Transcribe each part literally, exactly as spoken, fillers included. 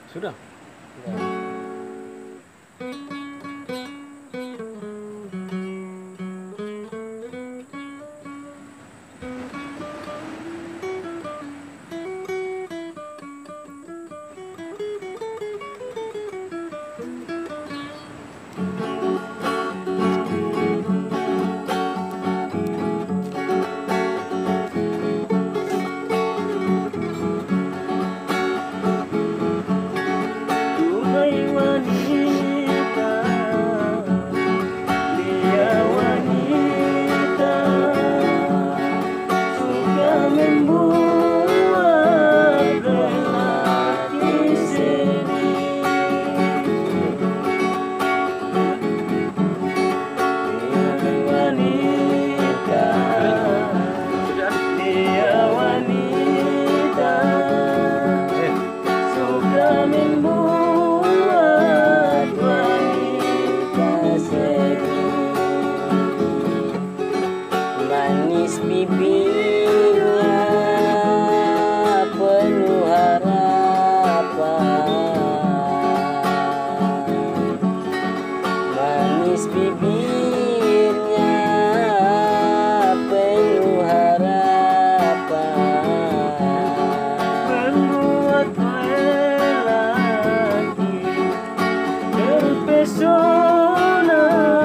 Sudah. Ya. Manis bibirnya penuh harapan, manis bibirnya penuh harapan, membuat lelaki terpesona.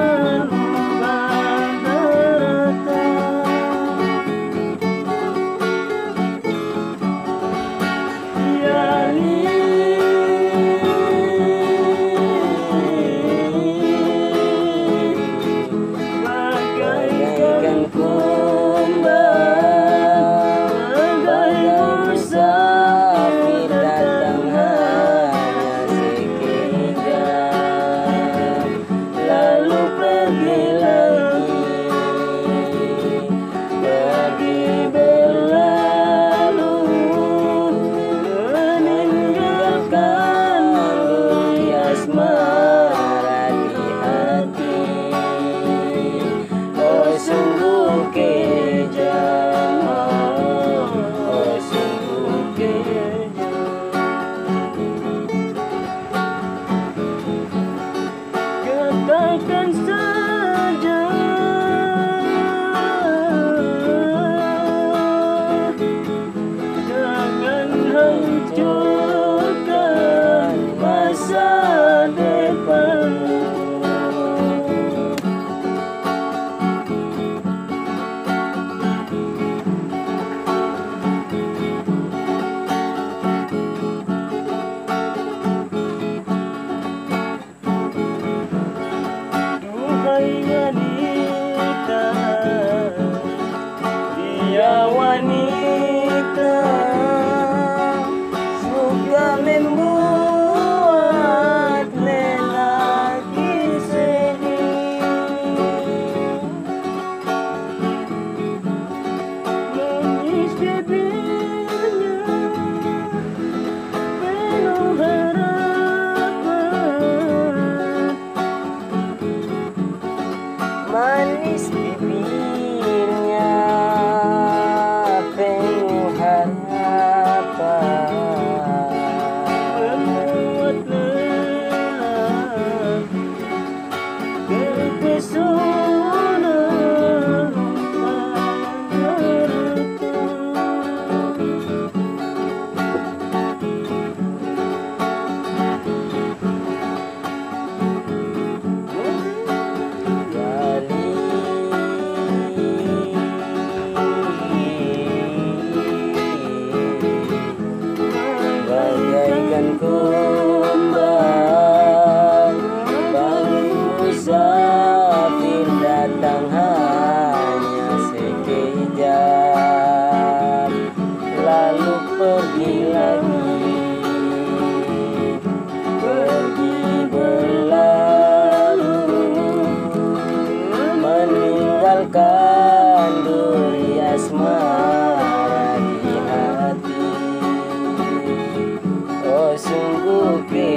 Katakan saja, jangan hancurkan masa depanmu. Wanita, dia wanita suka membuat lelaki sedih. Manis bibirnya penuh harapan, Manis bibirnya penuh harapan, membuat lelaki terpesona. bagaikan kumbang bagi musafir datang hanya sekejap lalu pergi lagi, pergi berlalu meninggalkan duri asmara di hati. Oh sungguh